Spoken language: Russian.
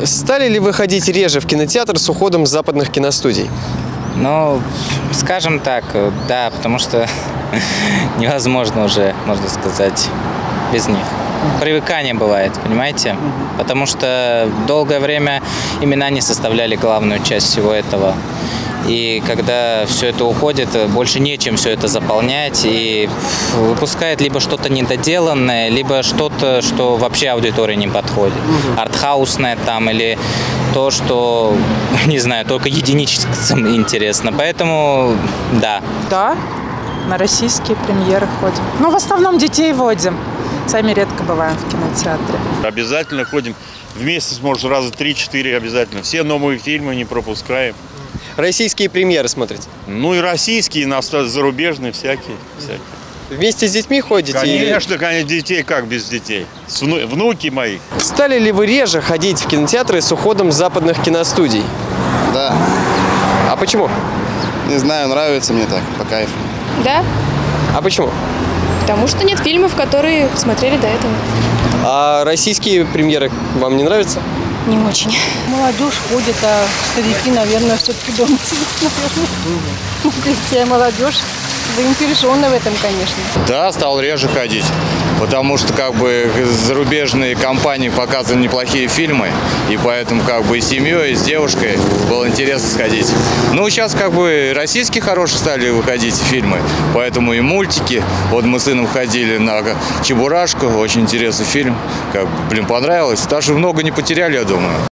Стали ли вы ходить реже в кинотеатр с уходом западных киностудий? Ну, скажем так, да, потому что невозможно уже, можно сказать, без них. Привыкание бывает, понимаете? Потому что долгое время именно они составляли главную часть всего этого. И когда все это уходит, больше нечем все это заполнять. И выпускает либо что-то недоделанное, либо что-то, что вообще аудитории не подходит. Артхаусное там или то, что, не знаю, только единичным интересно. Поэтому, да. Да, на российские премьеры ходим. Ну, в основном детей водим. Сами редко бываем в кинотеатре. Обязательно ходим. В месяц, может, раза 3-4 обязательно. Все новые фильмы не пропускаем. Российские премьеры смотрите? Ну и российские, и зарубежные всякие. Вместе с детьми ходите? Конечно, конечно, детей как без детей. Внуки мои. Стали ли вы реже ходить в кинотеатры с уходом западных киностудий? Да. А почему? Не знаю, нравится мне так, по кайфу. Да, А почему? потому что нет фильмов, которые смотрели до этого. А российские премьеры вам не нравятся? Не очень. Молодежь ходит, а старики, наверное, все-таки дома сидят, наверное. Вся молодежь заинтересована в этом, конечно. Да, стал реже ходить, потому что как бы зарубежные компании показывали неплохие фильмы, и поэтому как бы и с семьей, и с девушкой было интересно сходить. Ну, сейчас как бы российские хорошие стали выходить фильмы, поэтому и мультики. Вот мы с сыном ходили на Чебурашку, очень интересный фильм, как бы, понравилось. Даже много не потеряли, я думаю.